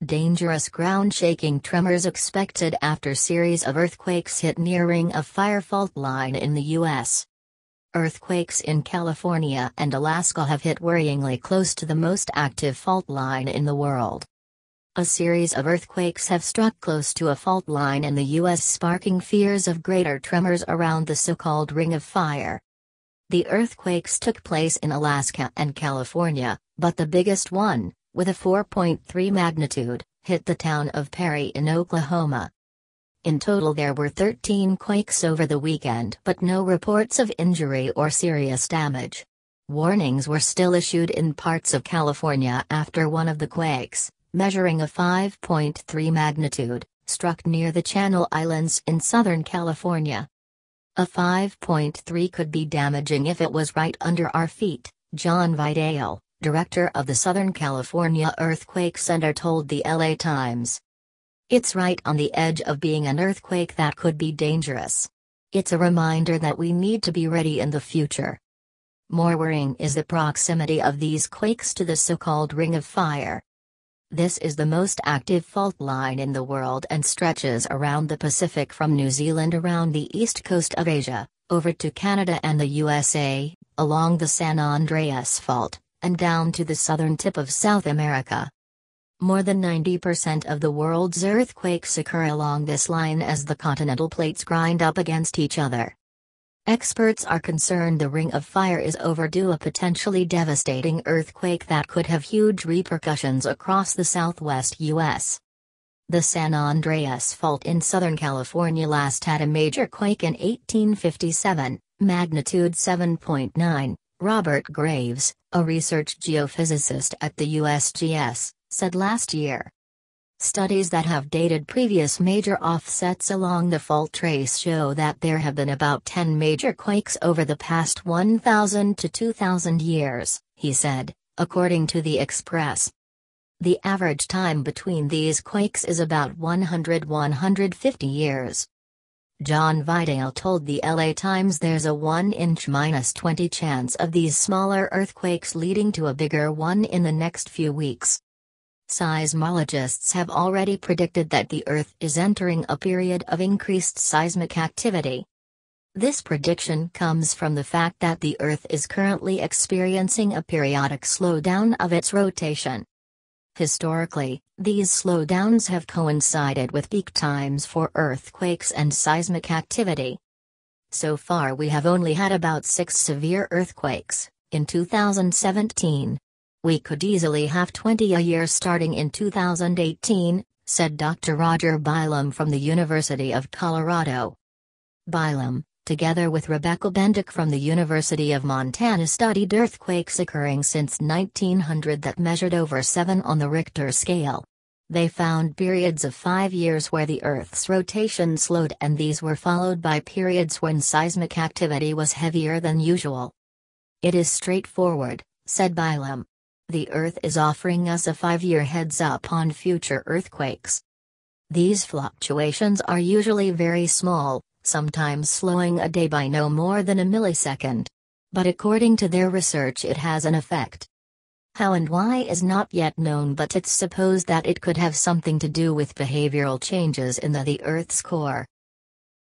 Dangerous ground-shaking tremors expected after series of earthquakes hit near Ring of Fire fault line in the U.S. Earthquakes in California and Alaska have hit worryingly close to the most active fault line in the world. A series of earthquakes have struck close to a fault line in the U.S., sparking fears of greater tremors around the so-called Ring of Fire. The earthquakes took place in Alaska and California, but the biggest one, with a 4.3 magnitude, hit the town of Perry in Oklahoma. In total there were 13 quakes over the weekend, but no reports of injury or serious damage. Warnings were still issued in parts of California after one of the quakes, measuring a 5.3 magnitude, struck near the Channel Islands in Southern California. A 5.3 could be damaging if it was right under our feet, John Vidale, director of the Southern California Earthquake Center, told the LA Times. It's right on the edge of being an earthquake that could be dangerous. It's a reminder that we need to be ready in the future. More worrying is the proximity of these quakes to the so-called Ring of Fire. This is the most active fault line in the world and stretches around the Pacific from New Zealand around the east coast of Asia, over to Canada and the USA, along the San Andreas Fault, and down to the southern tip of South America. More than 90% of the world's earthquakes occur along this line as the continental plates grind up against each other. Experts are concerned the Ring of Fire is overdue, a potentially devastating earthquake that could have huge repercussions across the southwest U.S. The San Andreas Fault in Southern California last had a major quake in 1857, magnitude 7.9, Robert Graves, a research geophysicist at the USGS, said last year. Studies that have dated previous major offsets along the fault trace show that there have been about 10 major quakes over the past 1,000 to 2,000 years, he said, according to the Express. The average time between these quakes is about 100-150 years. John Vidale told the LA Times there's a 1 inch -20 chance of these smaller earthquakes leading to a bigger one in the next few weeks. Seismologists have already predicted that the Earth is entering a period of increased seismic activity. This prediction comes from the fact that the Earth is currently experiencing a periodic slowdown of its rotation. Historically, these slowdowns have coincided with peak times for earthquakes and seismic activity. So far we have only had about 6 severe earthquakes, in 2017. We could easily have 20 a year starting in 2018, said Dr. Roger Bylam from the University of Colorado. Bylam, together with Rebecca Bendick from the University of Montana, studied earthquakes occurring since 1900 that measured over 7 on the Richter scale. They found periods of 5 years where the Earth's rotation slowed, and these were followed by periods when seismic activity was heavier than usual. It is straightforward, said Bylam. The Earth is offering us a 5-year heads-up on future earthquakes. These fluctuations are usually very small, sometimes slowing a day by no more than a millisecond. But according to their research it has an effect. How and why is not yet known, but it's supposed that it could have something to do with behavioral changes in the Earth's core.